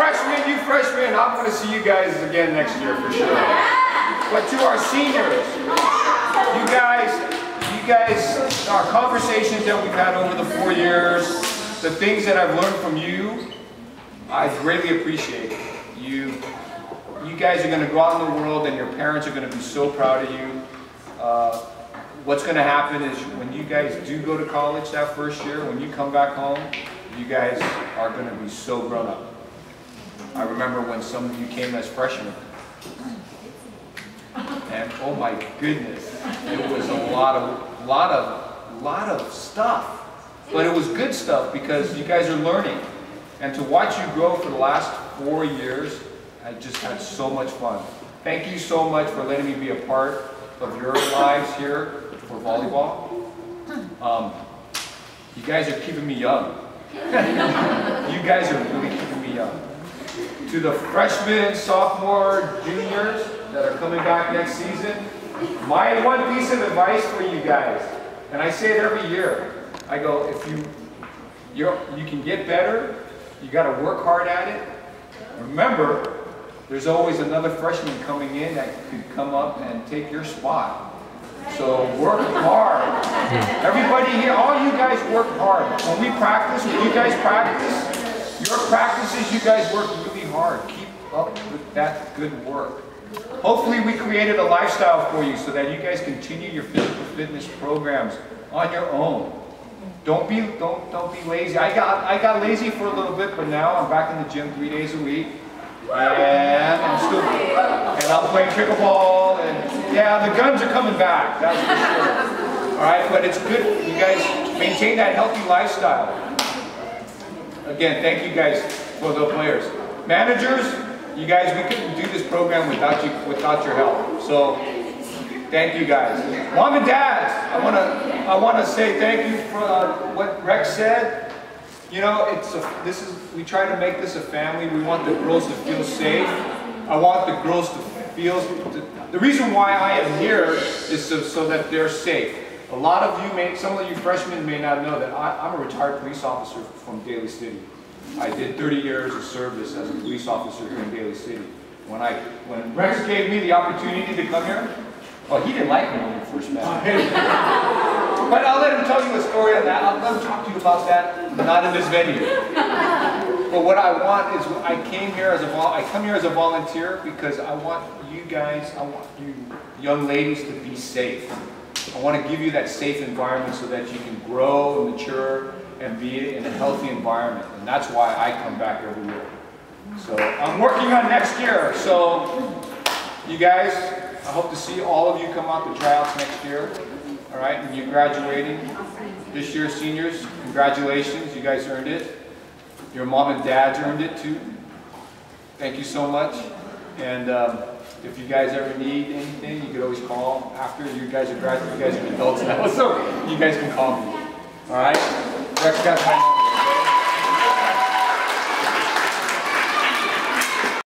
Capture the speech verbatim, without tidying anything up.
freshmen, you freshmen, I'm going to see you guys again next year for sure. But to our seniors, you guys, you guys, our conversations that we've had over the four years, the things that I've learned from you, I greatly appreciate it. You, you guys are going to go out in the world and your parents are going to be so proud of you. Uh, what's going to happen is when you guys do go to college that first year, when you come back home, you guys are going to be so grown up. I remember when some of you came as freshmen. And oh my goodness, it was a lot of, lot of, lot of stuff. But it was good stuff because you guys are learning. And to watch you grow for the last four years, I just had so much fun. Thank you so much for letting me be a part of your lives here for volleyball. Um, you guys are keeping me young. You guys are really keeping me young. To the freshmen, sophomore, juniors that are coming back next season, my one piece of advice for you guys, and I say it every year, I go, if you you're, you can get better, you got to work hard at it. Remember, there's always another freshman coming in that could come up and take your spot. So work hard. Everybody here, all you guys work hard. When we practice, when you guys practice, your practices, you guys work really hard. Keep up with that good work. Hopefully we created a lifestyle for you so that you guys continue your physical fitness programs on your own. Don't be don't don't be lazy. I got I got lazy for a little bit, but now I'm back in the gym three days a week, and I'm still and I'm playing pickleball, and yeah, the guns are coming back. That's for sure. All right, but it's good. You guys maintain that healthy lifestyle. Again, thank you guys for the players, managers. You guys, we couldn't do this program without you without your help. So. Thank you guys. Mom and dads, I want to I want to say thank you for uh, what Rex said. You know, it's a, this is we try to make this a family. We want the girls to feel safe. I want the girls to feel. To, the reason why I am here is so, so that they're safe. A lot of you may, some of you freshmen may not know that I, I'm a retired police officer from Daly City. I did thirty years of service as a police officer here in Daly City. When I when Rex gave me the opportunity to come here. Well, he didn't like me when we first met. But I'll let him tell you a story on that. I'll let him talk to you about that, not in this venue. But what I want is, I came here as a vol I come here as a volunteer because I want you guys, I want you young ladies to be safe. I want to give you that safe environment so that you can grow, mature, and be in a healthy environment. And that's why I come back every year. So I'm working on next year. So you guys, I hope to see all of you come out to tryouts next year. All right, and you're graduating this year, seniors. Congratulations, you guys earned it. Your mom and dads earned it too. Thank you so much. And um, if you guys ever need anything, you could always call after. You guys are graduating. You guys are adults now, so you guys can call me. All right. Rex got my number.